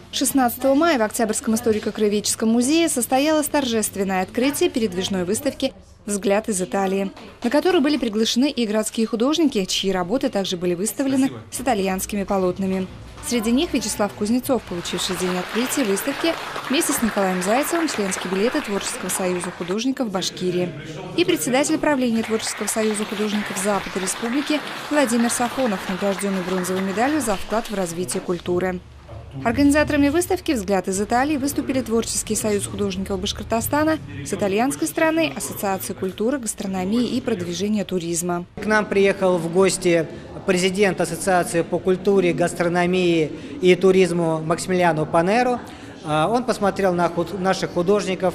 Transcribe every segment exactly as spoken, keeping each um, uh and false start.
шестнадцатого мая в Октябрьском историко-краеведческом музее состоялось торжественное открытие передвижной выставки «Взгляд из Италии», на которую были приглашены и городские художники, чьи работы также были выставлены с итальянскими полотнами. Среди них Вячеслав Кузнецов, получивший день открытия выставки вместе с Николаем Зайцевым членские билеты Творческого союза художников Башкирии, и председатель правления Творческого союза художников Запада Республики Владимир Сафонов, награжденный бронзовой медалью за вклад в развитие культуры. Организаторами выставки «Взгляд из Италии» выступили Творческий союз художников Башкортостана, с итальянской стороны Ассоциация культуры, гастрономии и продвижения туризма. К нам приехал в гости президент Ассоциации по культуре, гастрономии и туризму Максимилиано Панеро. Он посмотрел на наших художников.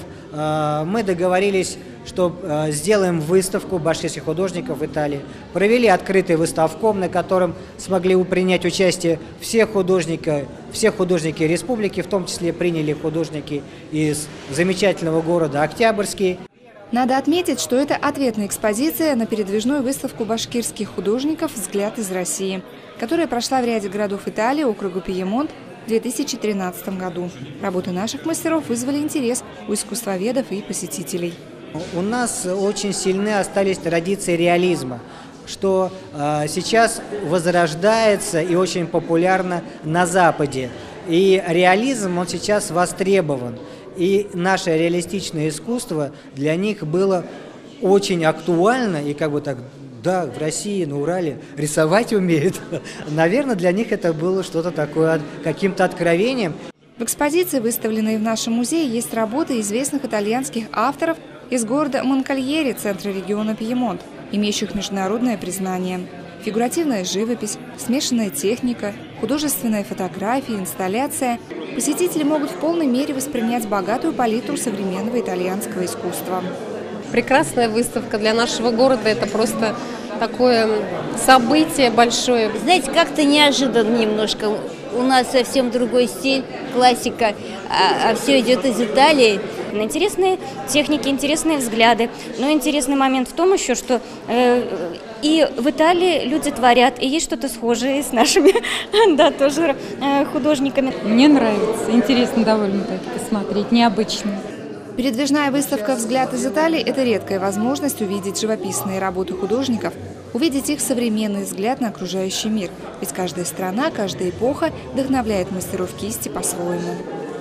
Мы договорились, что сделаем выставку башкирских художников в Италии. Провели открытый выставком, на котором смогли принять участие все художники, все художники республики, в том числе приняли художники из замечательного города Октябрьский. Надо отметить, что это ответная экспозиция на передвижную выставку башкирских художников «Взгляд из России», которая прошла в ряде городов Италии, округа Пьемонт, в две тысячи тринадцатом году. Работы наших мастеров вызвали интерес у искусствоведов и посетителей. У нас очень сильны остались традиции реализма, что э, сейчас возрождается и очень популярно на Западе. И реализм, он сейчас востребован. И наше реалистичное искусство для них было очень актуально и как бы так... Да, в России, на Урале рисовать умеют. Наверное, для них это было что-то такое, каким-то откровением. В экспозиции, выставленной в нашем музее, есть работы известных итальянских авторов из города Монкальери, центра региона Пьемонт, имеющих международное признание. Фигуративная живопись, смешанная техника, художественная фотография, инсталляция. Посетители могут в полной мере воспринять богатую палитру современного итальянского искусства. Прекрасная выставка для нашего города. Это просто такое событие большое. Знаете, как-то неожиданно немножко. У нас совсем другой стиль, классика, а, а все идет из Италии. Интересные техники, интересные взгляды. Но интересный момент в том еще, что э, и в Италии люди творят, и есть что-то схожее с нашими да, тоже э, художниками. Мне нравится, интересно довольно-таки посмотреть, необычно. Передвижная выставка «Взгляд из Италии» – это редкая возможность увидеть живописные работы художников, увидеть их современный взгляд на окружающий мир. Ведь каждая страна, каждая эпоха вдохновляет мастеров кисти по-своему.